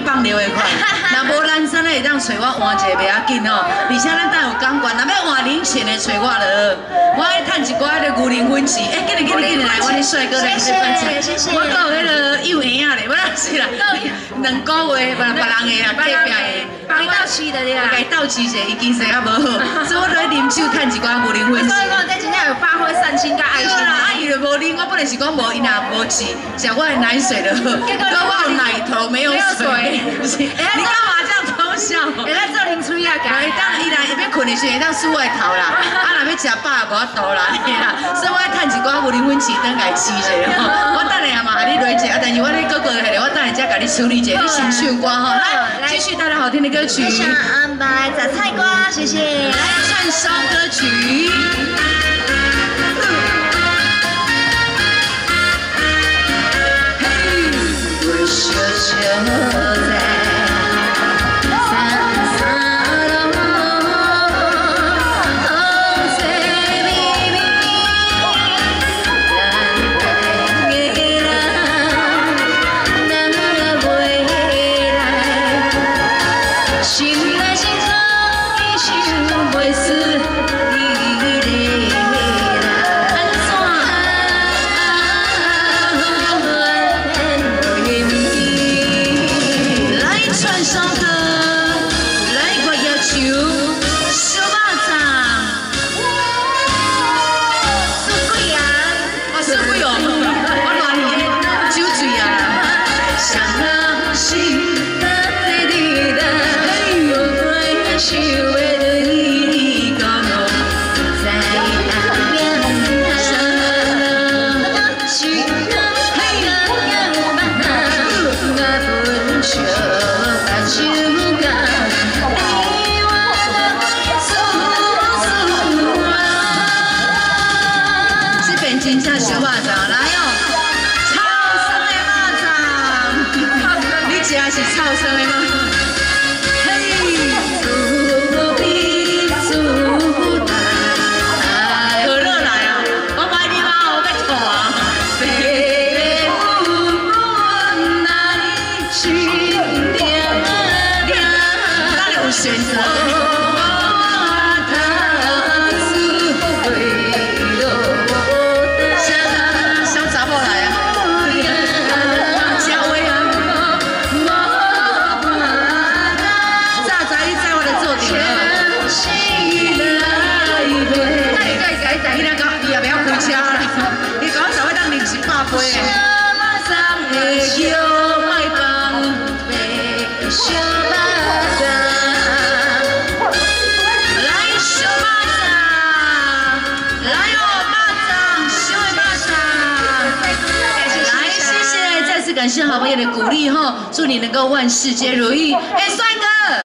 放流的款。若无咱真会当找我换一个袂要紧吼，而且咱等有讲官，若要换零钱的找我了，我爱趁一寡迄个牛奶粉钱。紧来，我的帅哥来这分享。我有迄个幼婴仔咧，不是啦，2个月，别人的啊，隔壁的。 帮到期的呀， 该到期者已经生啊无好，所以我在啉酒趁一寡牛奶粉钱。 所以讲，这真正有发挥善心甲爱心。 对啦，啊伊就无啉，我本来是讲无，伊若无吃，食我的奶水就好。结果我有奶头没有水，你干嘛这样偷笑？ 会当做啉水啊， 会当伊若要困的时候，会当梳我的头啦，啊若要食饱无法度啦，所以我要趁一寡牛奶粉钱等家吃者吼。我等下嘛，你来一下，但是我咧哥哥下来，我等下才甲你处理一下，你先唱歌吼，来继续带来好听的歌曲。 想安排杂菜瓜，谢谢。 来串烧歌曲。嘿，小小在。真正小肉粽来哦，超生的肉粽，你吃的是超生的吗？嘿，厝边厝台，可乐来啊！我买你妈，我要吐啊！父母来去哪里有选择？感谢好朋友的鼓励哈，祝你能够万事皆如意。哎，帅哥。